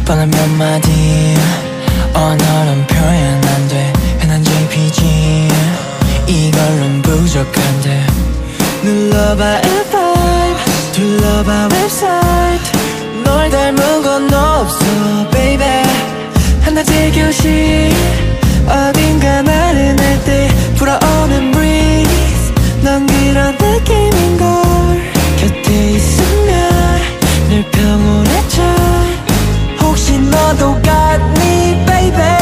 뻔한 몇 마디 언어론 표현 안 돼 흔한 JPG 이걸론 부족한데 눌러봐 F5 둘러봐 웹사이트 널 닮은 건 없어 baby 한낮의 교실 어딘가 나른할 때 불어오는 breeze 넌 그런 느낌인걸 곁에 있으면 늘 평온해져 혹시 너도 같니 baby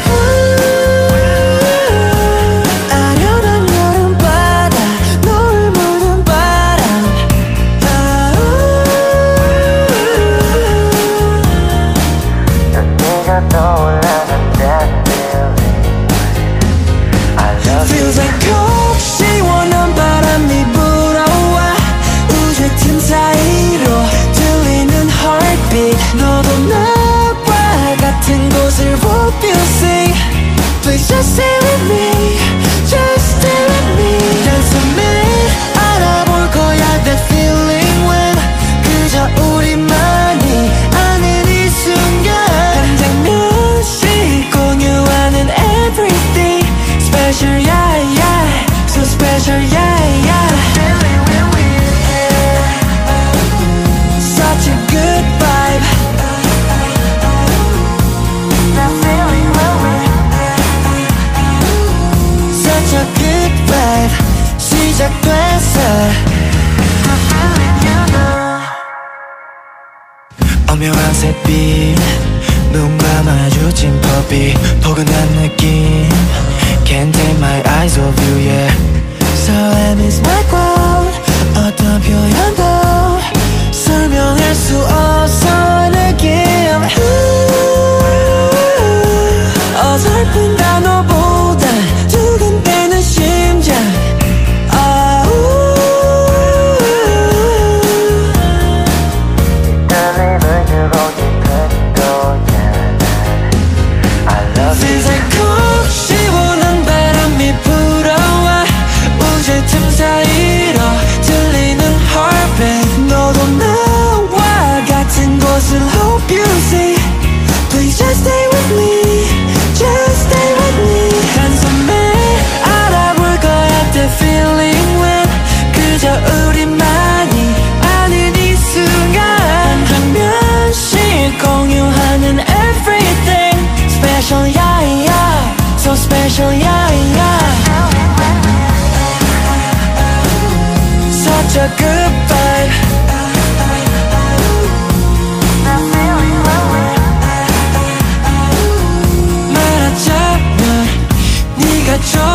아련한 여름바다 노을 묻은 바람 네가 떠올라는 that feeling I love Feels you like cold 시원한 바람이 불어와 우주 틈 사이로 들리는 heartbeat 너도 나와 같은 곳을 hope you see Please just stay with me Just stay with me 단숨에 알아볼 거야 that feeling when 그저 우리만이 아는 이 순간 한 장면씩 공유하는 everything Special yeah yeah So special yeah yeah Such a good vibe Such a good vibe 시작됐어 오묘한 샛빛 눈과 마주친 법이 포근한 느낌 Can't take my eyes off you yeah 설렘 is my quote 어떤 표현도 설명할 수 없어 느낌 어설픈 단어보다 두근대는 심장 떨림을 주고 싶은 거야 I love you Feels like cold 시원한 바람이 불어와 우주 틈 사이로 들리는 heartbeat 너도 나와 같은 곳을 hope you see Please just stay with me Just stay with me 단숨에 알아볼 거야 that feeling when 그저 우리만이 아는 이 순간 한 장면씩 공유하는 everything Special yeah yeah So special yeah yeah Such a good vibe 말하자면 네가 좋아